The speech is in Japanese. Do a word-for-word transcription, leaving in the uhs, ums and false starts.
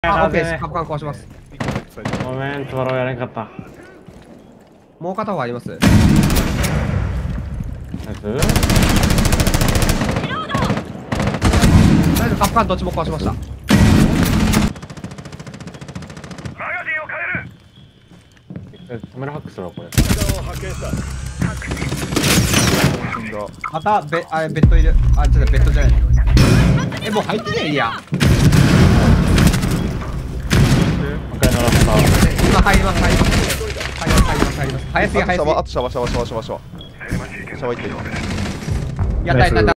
あ、オッケーです。カプカン壊します。 ごめん、トロやれんかった。 もう片方あります。ナイス。 大丈夫、カプカンどっちも壊しました。 カメラハックするわ、これ。 またベ、あ、ベッドいる。あ、ちょっとベッドじゃない。え、もう入ってねえいや。 赤いのラスター。 今入ります、入ります。入ります、入ります、入ります。早すぎ、早すぎ。 あとシャワー、あとシャワー、シャワー、シャワー、シャワー。シャワー行って今。 やった、やった、やった。